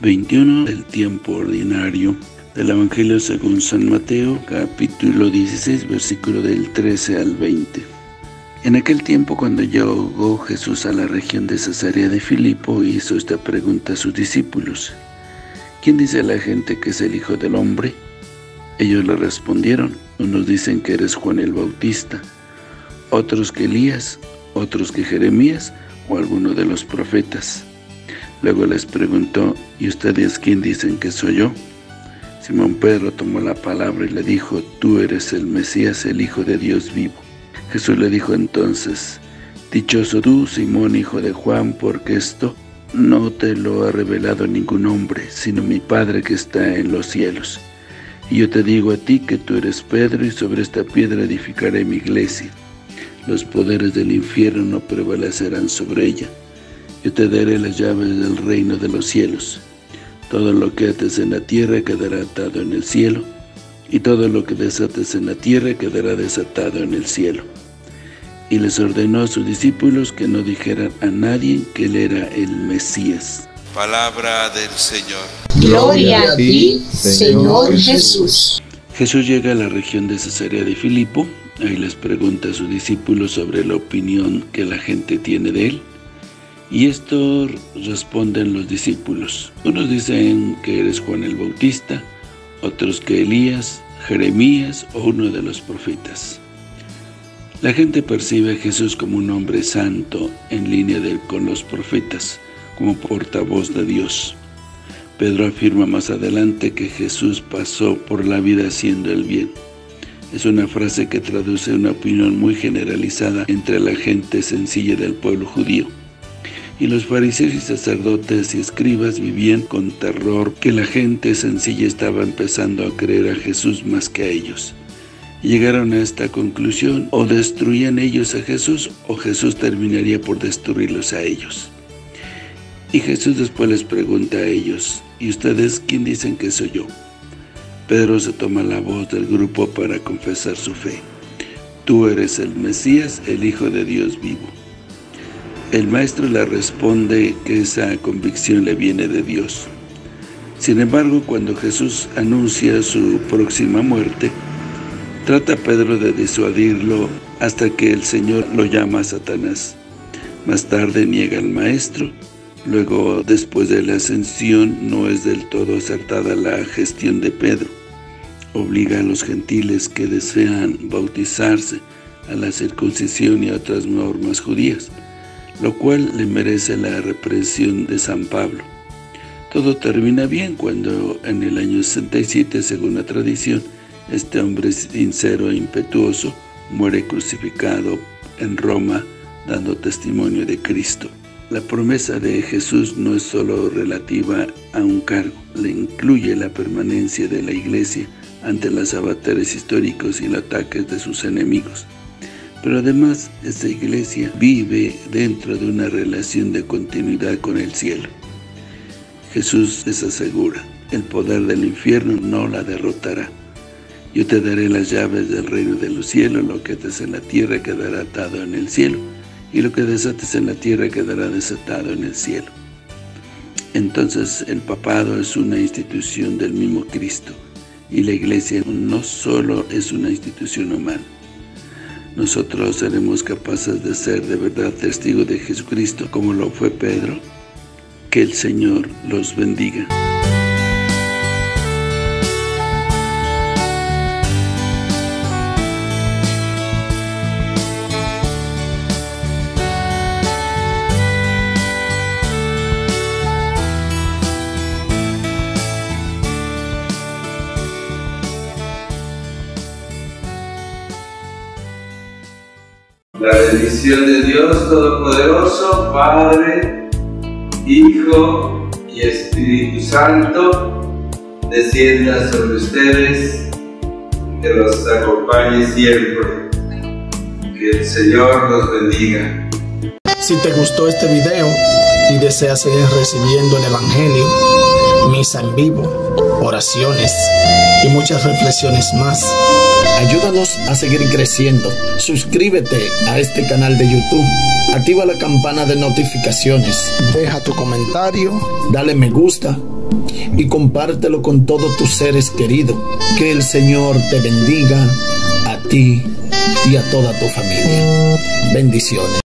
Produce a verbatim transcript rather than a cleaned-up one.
veintiuno del tiempo ordinario del Evangelio según San Mateo, capítulo dieciséis, versículo del trece al veinte. En aquel tiempo, cuando llegó Jesús a la región de Cesarea de Filipo, hizo esta pregunta a sus discípulos: ¿Quién dice la gente que es el Hijo del Hombre? Ellos le respondieron: unos dicen que eres Juan el Bautista, otros que Elías, otros que Jeremías o alguno de los profetas. Luego les preguntó: ¿y ustedes quién dicen que soy yo? Simón Pedro tomó la palabra y le dijo: tú eres el Mesías, el Hijo de Dios vivo. Jesús le dijo entonces: dichoso tú, Simón, hijo de Juan, porque esto no te lo ha revelado ningún hombre, sino mi Padre que está en los cielos. Y yo te digo a ti que tú eres Pedro, y sobre esta piedra edificaré mi iglesia. Los poderes del infierno no prevalecerán sobre ella. Yo te daré las llaves del reino de los cielos. Todo lo que ates en la tierra quedará atado en el cielo, y todo lo que desates en la tierra quedará desatado en el cielo. Y les ordenó a sus discípulos que no dijeran a nadie que él era el Mesías. Palabra del Señor. Gloria a ti, Señor Jesús. Jesús llega a la región de Cesarea de Filipo. Ahí les pregunta a sus discípulos sobre la opinión que la gente tiene de él. Y esto responden los discípulos. Unos dicen que eres Juan el Bautista, otros que Elías, Jeremías o uno de los profetas. La gente percibe a Jesús como un hombre santo, en línea de, con los profetas, como portavoz de Dios. Pedro afirma más adelante que Jesús pasó por la vida haciendo el bien. Es una frase que traduce una opinión muy generalizada entre la gente sencilla del pueblo judío. Y los fariseos y sacerdotes y escribas vivían con terror que la gente sencilla estaba empezando a creer a Jesús más que a ellos. Llegaron a esta conclusión: o destruían ellos a Jesús, o Jesús terminaría por destruirlos a ellos. Y Jesús después les pregunta a ellos: ¿y ustedes quién dicen que soy yo? Pedro se toma la voz del grupo para confesar su fe: tú eres el Mesías, el Hijo de Dios vivo. El maestro le responde que esa convicción le viene de Dios. Sin embargo, cuando Jesús anuncia su próxima muerte, trata a Pedro de disuadirlo hasta que el Señor lo llama a Satanás. Más tarde niega al maestro. Luego, después de la ascensión, no es del todo acertada la gestión de Pedro. Obliga a los gentiles que desean bautizarse a la circuncisión y a otras normas judías, lo cual le merece la represión de San Pablo. Todo termina bien cuando en el año sesenta y siete, según la tradición, este hombre sincero e impetuoso muere crucificado en Roma, dando testimonio de Cristo. La promesa de Jesús no es solo relativa a un cargo, le incluye la permanencia de la Iglesia ante los avatares históricos y los ataques de sus enemigos. Pero además, esta Iglesia vive dentro de una relación de continuidad con el cielo. Jesús les asegura: el poder del infierno no la derrotará. Yo te daré las llaves del reino de los cielos. Lo que ates en la tierra quedará atado en el cielo, y lo que desates en la tierra quedará desatado en el cielo. Entonces, el papado es una institución del mismo Cristo, y la Iglesia no solo es una institución humana. Nosotros seremos capaces de ser de verdad testigos de Jesucristo, como lo fue Pedro. Que el Señor los bendiga. La bendición de Dios Todopoderoso, Padre, Hijo y Espíritu Santo, descienda sobre ustedes, que los acompañe siempre. Que el Señor los bendiga. Si te gustó este video y deseas seguir recibiendo el Evangelio, misa en vivo, oraciones y muchas reflexiones más, Ayúdanos a seguir creciendo. Suscríbete a este canal de YouTube. Activa la campana de notificaciones. Deja tu comentario. Dale me gusta. Y compártelo con todos tus seres queridos. Que el Señor te bendiga a ti y a toda tu familia. Bendiciones.